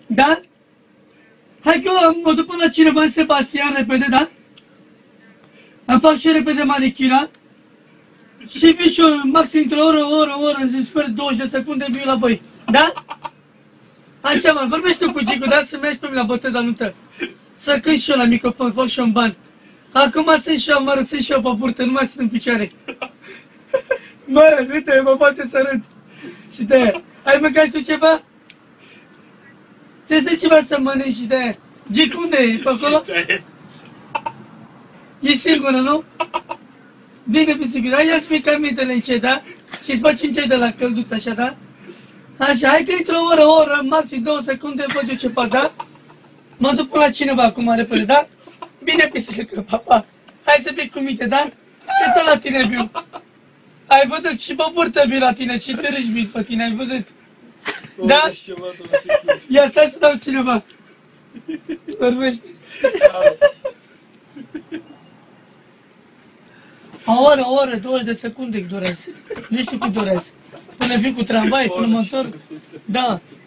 Da? Hai că mă duc până la cineva în Sebastian repede, da? Îmi fac și repede manicura. Și vin și eu, maxim într-o oră, sper 20 de secunde, vin la voi. Da? Așa, mă, vorbești tu cu Gicu, da? Să mergi pe mine la botez la nuntă. Să cânt și eu la microfon, fac și eu un ban. Acum sunt și eu, mă răsând și eu pe burtă, nu mai sunt în picioare. Mă, uite, mă poate să râd. Și de-aia, ai mâncat tu ceva? Ți-ai ceva să mănânci și de-aia? Gicu, unde e? Pe acolo? E singură, nu? Bine, pisică, hai ia-ți mica mintele încet, da? Și-ți faci un ceai de la călduță, așa, da? Așa, hai că într-o oră, maxim 2 secunde, văd eu ce fac, da? Mă duc până la cineva acum, repede, da? Bine, pisică, papa. Hai să fii cu minte, da? E tot la tine, viu. Ai văzut? Și pe burtă vii la tine, și te râși vii pe tine, ai văzut? Da? Ia, stai să dau cineva. Vorbește. O oră, 20 de secunde durează. Nu știu cât durează. Până vin cu tramvai, până mă întorc. Da.